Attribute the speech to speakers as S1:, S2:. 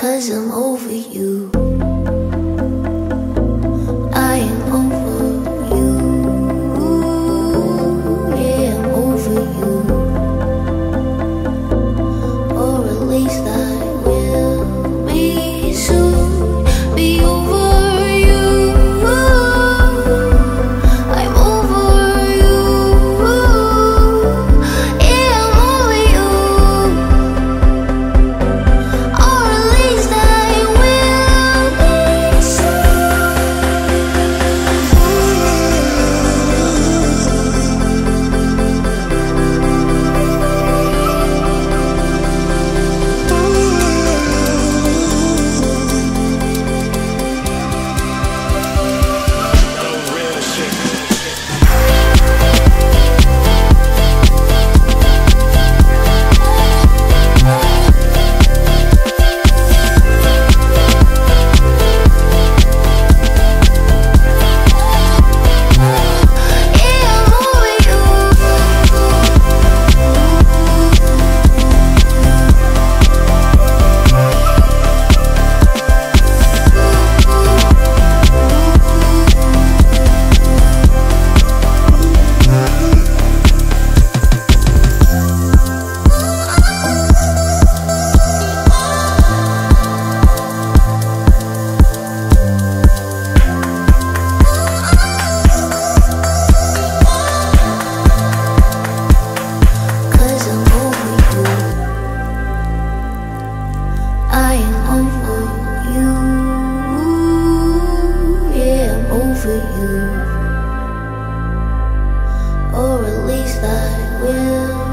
S1: 'Cause I'm over you. I am over you. Yeah, I'm over you. Or at least I will be soon. Be over you. I'm over you. Yeah, I'm over you. Or at least I will be soon. I am over you. Yeah, I'm over you. Or at least I will